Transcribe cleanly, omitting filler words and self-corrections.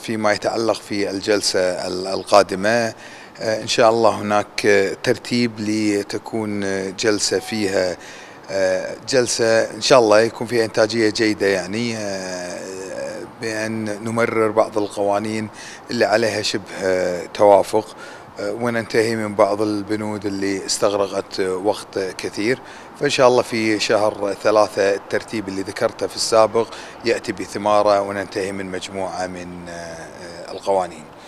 فيما يتعلق في الجلسة القادمة إن شاء الله هناك ترتيب لتكون جلسة فيها جلسة إن شاء الله يكون فيها إنتاجية جيدة، يعني بأن نمرر بعض القوانين اللي عليها شبه توافق وننتهي من بعض البنود اللي استغرقت وقت كثير. فإن شاء الله في شهر 3 الترتيب اللي ذكرته في السابق يأتي بثماره وننتهي من مجموعة من القوانين.